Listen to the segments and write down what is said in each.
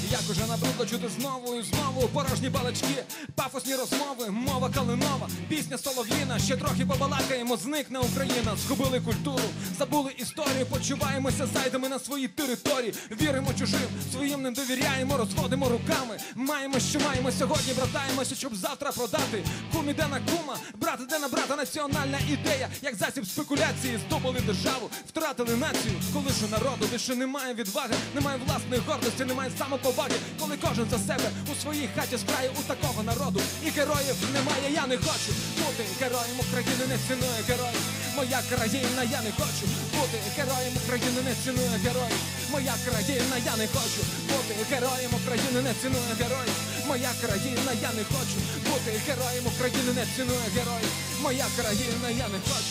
Як уже набридло чути знову і знову порожні балачки, пафосні розмови, мова калинова, пісня солов'їна. Ще трохи побалакаємо, зникне Україна. Згубили культуру, забули історію, почуваємося зайдами на свої території. Віримо чужим, своїм не довіряємо, розводимо руками. Маємо, що маємо сьогодні, братаємося, щоб завтра продати. Кум іде на кума, брат іде на брата. Національна ідея, як засіб спекуляції. Здобули державу, втратили націю. Коли ж у народу більше немає відваги, немає власної гордості, немає самоповаги. Коли кожен за себе у своїй хаті справі, у такого народу і героїв немає. Я не хочу бути героєм України, не ціную героїв. Моя країна, я не хочу бути героєм України, не ціную героїв. Моя країна, я не хочу бути героєм України, не ціную героїв. Моя країна, я не хочу бути героєм України, не ціную героїв. Моя країна, я не хочу.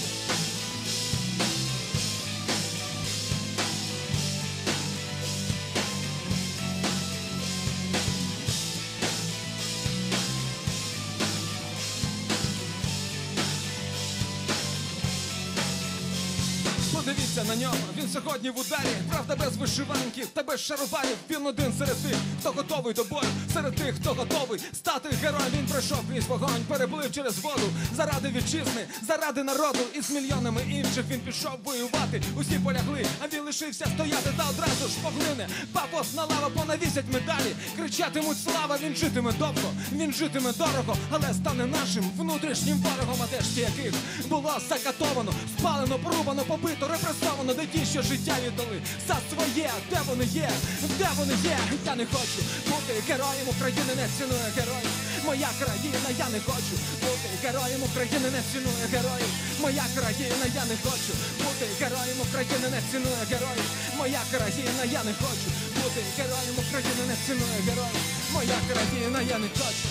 Подивіться на нього, він сьогодні в ударі. Правда без вишиванки та без шароварів. Він один серед тих, хто готовий до бою, серед тих, хто готовий стати героєм. Він пройшов крізь вогонь, переплив через воду. Заради вітчизни, заради народу. І з мільйонами інших він пішов воювати. Усі полягли, а він лишився стояти. Та одразу ж поглине пафосна лава, понавісять медалі. Кричатимуть слава, він житиме довго, він житиме дорого, але стане нашим внутрішнім ворогом. А де ж ті, яких було закатовано, спалено, порубано, побито, репресовано, де ті, що життя віддали за своє. Де вони є? Де вони є? Я не хочу бути героєм України, не ціную героїв. Моя країна, я не хочу бути героєм України, не ціную героїв. Моя країна, я не хочу бути героєм України, не ціную героїв. Моя країна, я не хочу бути героєм України, не ціную героїв. Моя країна, я не хочу.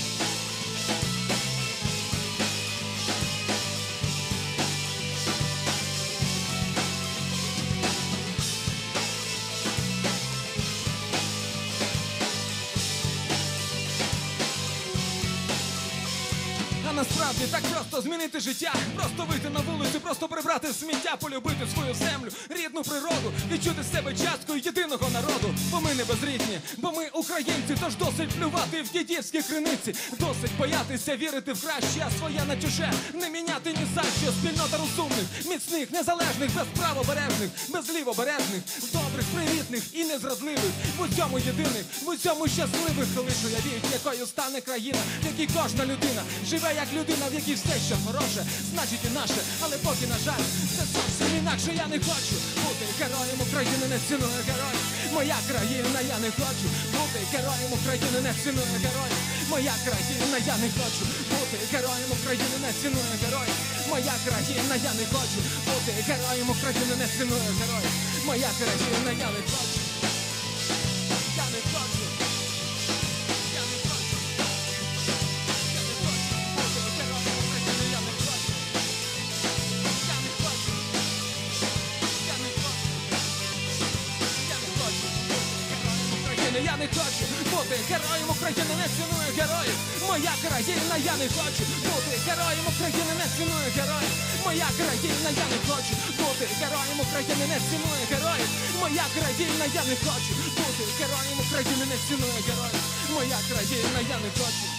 Насправді так просто змінити життя, просто вийти на вулицю, просто прибрати сміття, полюбити свою землю, рідну природу, відчути себе часткою єдиного народу. Бо ми не безрідні, бо ми українці, тож досить плювати в дідівські криниці, досить боятися вірити в краще, а своє на чуже не міняти ні за що. Спільнота розумних, міцних, незалежних, без правобережних, без лівобережних, добрих, привітних і незрадливих, в усьому єдиних, в усьому щасливих. Лиш уявіть, якою стане країна, в якій кожна людина живе як людина, в якій все, що хороше, значить і наше. Але поки, на жаль, це зовсім інакше. Я не хочу бути героєм України, не ціную героїв. Моя країна, я не хочу бути героєм України, не ціную героїв. Моя країна, я не хочу бути героєм України, не ціную героїв. Моя країна, я не хочу бути героєм України, не ціную героїв. Моя країна, я не хочу. Я не хочу. Я не хочу бути героєм України, не ціную героїв. Моя країна, я не хочу бути героєм України, не ціную героїв. Моя країна, я не хочу бути героєм України, не ціную героїв. Моя країна, я не хочу бути героєм України, не ціную героїв. Моя країна, я не хочу.